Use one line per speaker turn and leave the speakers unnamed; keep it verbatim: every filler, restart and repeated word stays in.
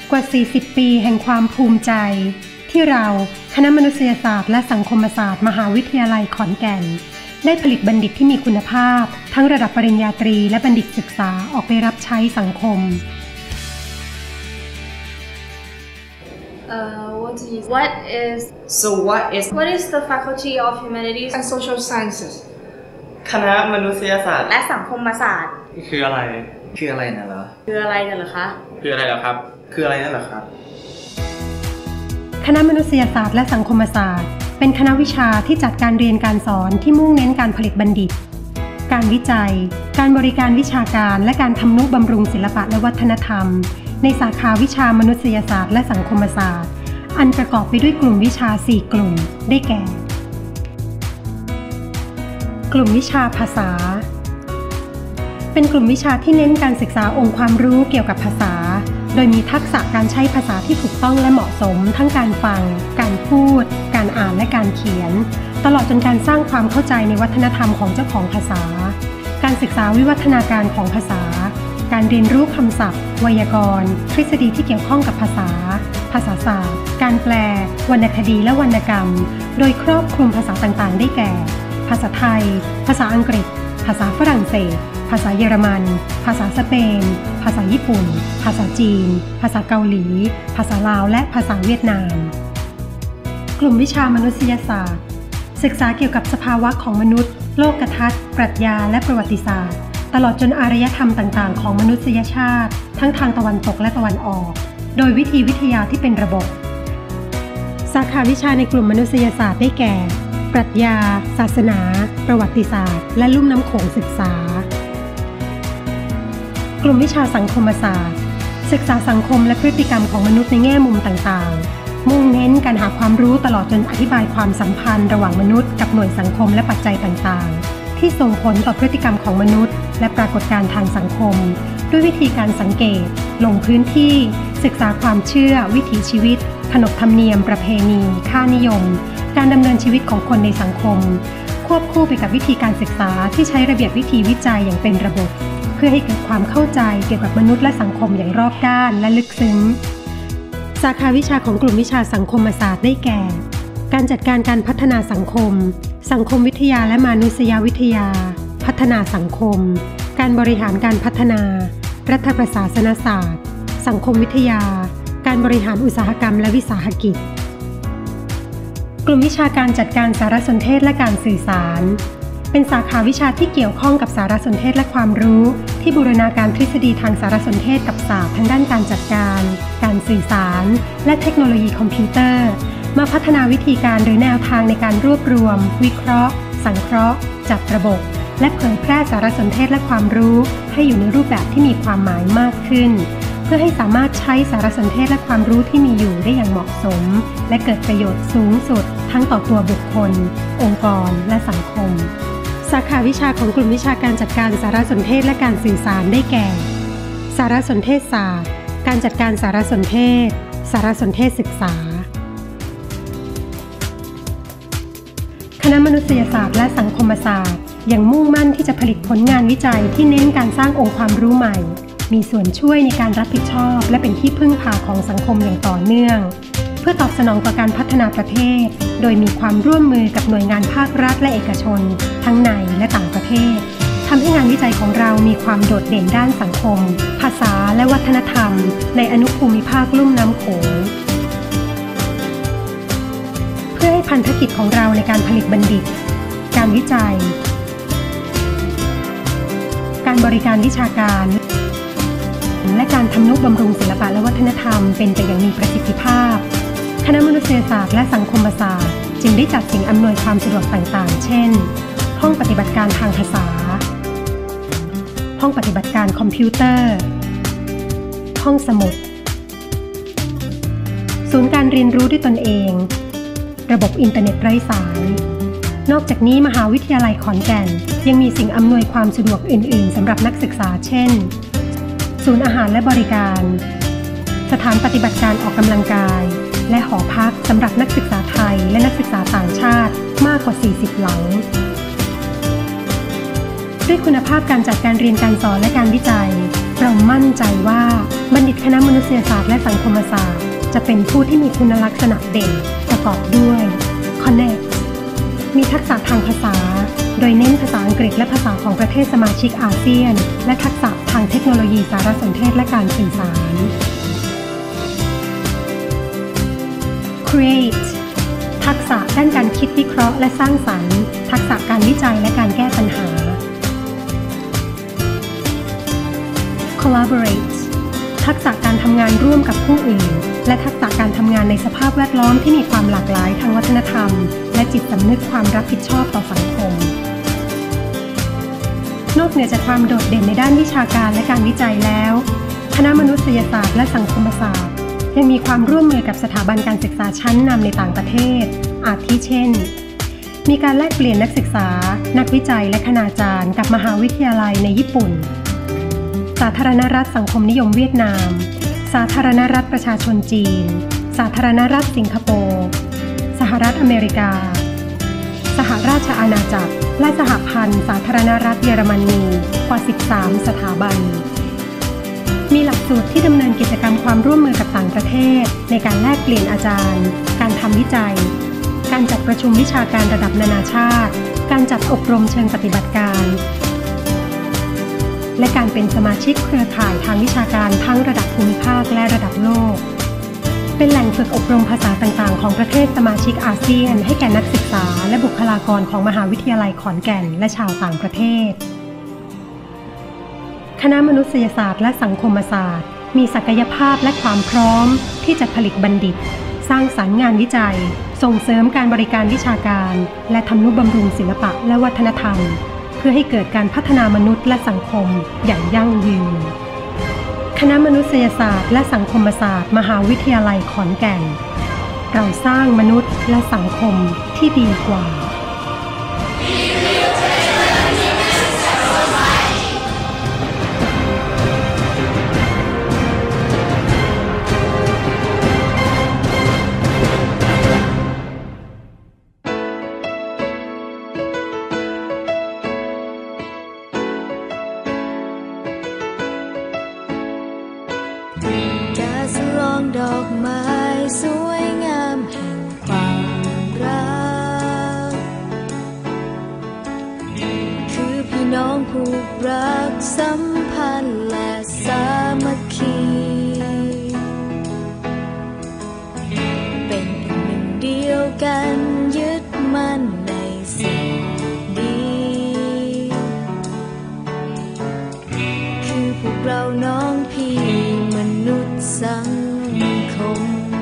กว่าสี่สิบปีแห่งความภูมิใจที่เราคณะมนุษยศาสตร์และสังคมศาสตร์มหาวิทยาลัยขอนแก่นได้ผลิตบัณฑิตที่มีคุณภาพทั้งระดับปริญญาตรีและบัณฑิตศึกษาออกไปรับใช้สังคม
Uh, what is what is
So what is
what is the Faculty of Humanities
and Social Sciences
คณะมนุษยศาสตร์
และสังคมศาสตร์
คืออะไร
คืออะไรนะเหรอ
คืออะไรน่ะเหรอคะ
คืออะไรเหรอครับคืออะไรนั่นเหรอครับ
คณะมนุษยศาสตร์และสังคมศาสตร์เป็นคณะวิชาที่จัดการเรียนการสอนที่มุ่งเน้นการผลิตบัณฑิตการวิจัยการบริการวิชาการและการทำนุบำรุงศิลปะและวัฒนธรรมในสาขาวิชามนุษยศาสตร์และสังคมศาสตร์อันประกอบไปด้วยกลุ่มวิชาสี่กลุ่มได้แก่กลุ่มวิชาภาษาเป็นกลุ่มวิชาที่เน้นการศึกษาองค์ความรู้เกี่ยวกับภาษาโดยมีทักษะการใช้ภาษาที่ถูกต้องและเหมาะสมทั้งการฟังการพูดการอ่านและการเขียนตลอดจนการสร้างความเข้าใจในวัฒนธรรมของเจ้าของภาษาการศึกษาวิวัฒนาการของภาษาการเรียนรู้คำศัพท์ไวยากรณ์ทฤษฎีที่เกี่ยวข้องกับภาษาภาษาศาสตร์การแปลวรรณคดีและวรรณกรรมโดยครอบคลุมภาษาต่างๆได้แก่ภาษาไทยภาษาอังกฤษภาษาฝรั่งเศสภาษาเยอรมันภาษาสเปนภาษาญี่ปุ่นภาษาจีนภาษาเกาหลีภาษาลาวและภาษาเวียดนามกลุ่มวิชามนุษยศาสตร์ศึกษาเกี่ยวกับสภาวะของมนุษย์โลกทัศน์ปรัชญาและประวัติศาสตร์ตลอดจนอารยธรรมต่างๆของมนุษยชาติทั้งทางตะวันตกและตะวันออกโดยวิธีวิทยาที่เป็นระบบสาขาวิชาในกลุ่มมนุษยศาสตร์ได้แก่ปรัชญาศาสนาประวัติศาสตร์และลุ่มน้ำโขงศึกษากลุ่มวิชาสังคมศาสตร์ศึกษาสังคมและพฤติกรรมของมนุษย์ในแง่มุมต่างๆมุ่งเน้นการหาความรู้ตลอดจนอธิบายความสัมพันธ์ระหว่างมนุษย์กับหน่วยสังคมและปัจจัยต่างๆที่ส่งผลต่อพฤติกรรมของมนุษย์และปรากฏการณ์ทางสังคมด้วยวิธีการสังเกตลงพื้นที่ศึกษาความเชื่อวิถีชีวิตขนบธรรมเนียมประเพณีค่านิยมการดำเนินชีวิตของคนในสังคมควบคู่ไปกับวิธีการศึกษาที่ใช้ระเบียบวิธีวิจัยอย่างเป็นระบบเพื่อให้เกิดความเข้าใจเกี่ยวกับมนุษย์และสังคมอย่างรอบด้านและลึกซึ้งสาขาวิชาของกลุ่มวิชาสังคมศาสตร์ได้แก่การจัดการการพัฒนาสังคมสังคมวิทยาและมานุษยวิทยาพัฒนาสังคมการบริหารการพัฒนารัฐประศาสนศาสตร์สังคมวิทยาการบริหารอุตสาหกรรมและวิสาหกิจกลุ่มวิชาการจัดการสารสนเทศและการสื่อสารเป็นสาขาวิชาที่เกี่ยวข้องกับสารสนเทศและความรู้ที่บูรณาการทฤษฎีทางสารสนเทศกับศาสตร์ทางด้านการจัดการการสื่อสารและเทคโนโลยีคอมพิวเตอร์มาพัฒนาวิธีการหรือแนวทางในการรวบรวมวิเคราะห์สังเคราะห์จัดระบบและเผยแพร่สารสนเทศและความรู้ให้อยู่ในรูปแบบที่มีความหมายมากขึ้นเพื่อให้สามารถใช้สารสนเทศและความรู้ที่มีอยู่ได้อย่างเหมาะสมและเกิดประโยชน์สูงสุดทั้งต่อตัวบุคคลองค์กรและสังคมสาขาวิชาของกลุ่มวิชาการจัดการสารสนเทศและการสื่อสารได้แก่สารสนเทศศาสตร์การจัดการสารสนเทศสารสนเทศศึกษาคณะมนุษยศาสตร์และสังคมศาสตร์ยังมุ่งมั่นที่จะผลิตผลงานวิจัยที่เน้นการสร้างองค์ความรู้ใหม่มีส่วนช่วยในการรับผิดชอบและเป็นที่พึ่งพาของสังคมอย่างต่อเนื่องเพื่อตอบสนองต่อการพัฒนาประเทศโดยมีความร่วมมือกับหน่วยงานภาครัฐและเอกชนทั้งในและต่างประเทศทำให้งานวิจัยของเรามีความโดดเด่นด้านสังคมภาษาและวัฒนธรรมในอนุภูมิภาคลุ่มน้ำโขงเพื่อให้พันธกิจของเราในการผลิตบัณฑิตการวิจัยการบริการวิชาการและการทำนุบำรุงศิลปะและวัฒนธรรมเป็นไปอย่างมีประสิทธิภาพคณะมนุษยศาสตร์และสังคมศาสตร์จึงได้จัดสิ่งอำนวยความสะดวกต่างๆเช่นห้องปฏิบัติการทางภาษาห้องปฏิบัติการคอมพิวเตอร์ห้องสมุดศูนย์การเรียนรู้ด้วยตนเองระบบอินเทอร์เน็ตไร้สายนอกจากนี้มหาวิทยาลัยขอนแก่นยังมีสิ่งอำนวยความสะดวกอื่นๆสำหรับนักศึกษาเช่นศูนย์อาหารและบริการสถานปฏิบัติการออกกำลังกายและหอพักสำหรับนักศึกษาไทยและนักศึกษาต่างชาติมากกว่าสี่สิบหลังด้วยคุณภาพการจัดการเรียนการสอนและการวิจัยเรามั่นใจว่าบัณฑิตคณะมนุษยศาสตร์และสังคมศาสตร์จะเป็นผู้ที่มีคุณลักษณะเด่นประกอบด้วย Connect มีทักษะทางภาษาโดยเน้นภาษาอังกฤษและภาษาของประเทศสมาชิกอาเซียนและทักษะทางเทคโนโลยีสารสนเทศและการสื่อสาร Create ทักษะด้านการคิดวิเคราะห์และสร้างสรรค์ทักษะการวิจัยและการแก้ปัญหา Collaborate ทักษะการทำงานร่วมกับผู้อื่นและทักษะการทำงานในสภาพแวดล้อมที่มีความหลากหลายทางวัฒนธรรมและจิตสำนึกความรับผิดชอบต่อสังคมนอกเหนือจากความโดดเด่นในด้านวิชาการและการวิจัยแล้วคณะมนุษยศาสตร์และสังคมศาสตร์ยังมีความร่วมมือกับสถาบันการศึกษาชั้นนำในต่างประเทศอาทิเช่นมีการแลกเปลี่ยนนักศึกษานักวิจัยและคณาจารย์กับมหาวิทยาลัยในญี่ปุ่นสาธารณรัฐสังคมนิยมเวียดนามสาธารณรัฐประชาชนจีนสาธารณรัฐสิงคโปร์สหรัฐอเมริกาสหราชอาณาจักรและสหพันธ์สาธารณรัฐเยอรมนีกว่าสิบสามสถาบันมีหลักสูตรที่ดำเนินกิจกรรมความร่วมมือกับต่างประเทศในการแลกเปลี่ยนอาจารย์การทำวิจัยการจัดประชุมวิชาการระดับนานาชาติการจัดอบรมเชิงปฏิบัติการและการเป็นสมาชิกเครือข่ายทางวิชาการทั้งระดับภูมิภาคและระดับโลกเป็นแหล่งฝึกอบรมภาษาต่างๆของประเทศสมาชิกอาเซียนให้แก่นักศึกษาและบุคลากรของมหาวิทยาลัยขอนแก่นและชาวต่างประเทศคณะมนุษยศาสตร์และสังคมศาสตร์มีศักยภาพและความพร้อมที่จะผลิตบัณฑิตสร้างสรรค์งานวิจัยส่งเสริมการบริการวิชาการและทำนุบำรุงศิลปะและวัฒนธรรมเพื่อให้เกิดการพัฒนามนุษย์และสังคมอย่างยั่งยืนคณะมนุษยศาสตร์และสังคมศาสตร์มหาวิทยาลัยขอนแก่นเราสร้างมนุษย์และสังคมที่ดีกว่า
ดอกไม้สวยงามแห่งความรักคือพี่น้องผูกรักสัมพันธ์และสามัคคีเป็นอันหนึ่งเดียวกันยึดมั่นในสิ่งดีคือพวกเราน้องพี่มนุษย์สังคม